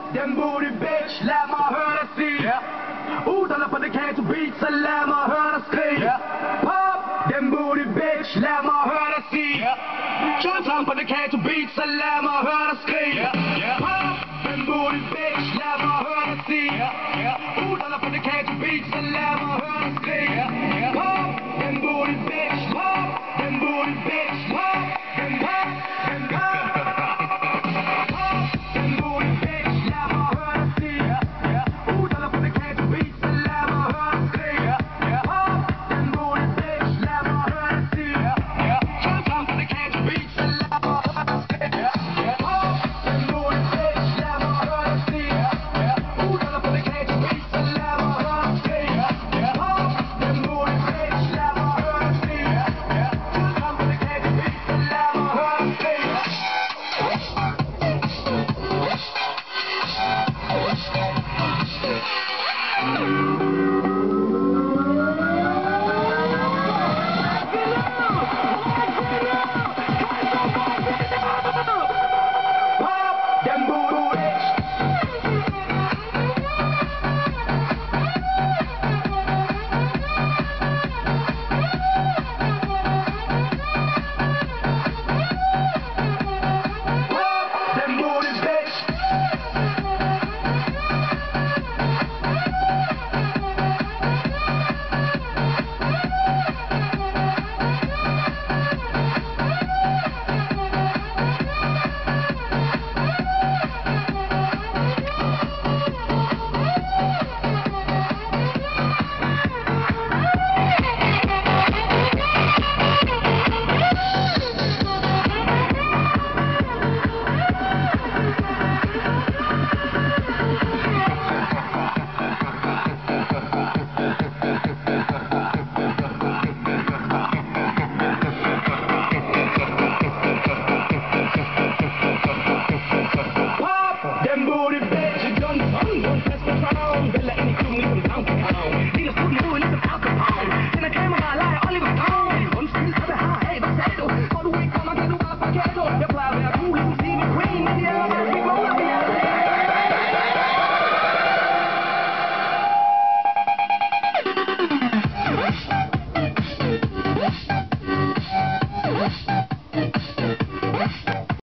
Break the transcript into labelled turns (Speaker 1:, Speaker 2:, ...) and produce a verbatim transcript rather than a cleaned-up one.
Speaker 1: den booty bitch, lad mig høre dig sige. Yeah. Uddanner på det kato beat, så lad mig høre dig skrige. Yeah. Pop, den booty bitch, lad mig høre dig sige. Yeah. Tjønslang på det kato beat, så lad mig høre dig skrige. Yeah. Yeah. Pop, den booty bitch, lad mig høre dig sige. Yeah. Uddanner på det kato beat, så lad mig høre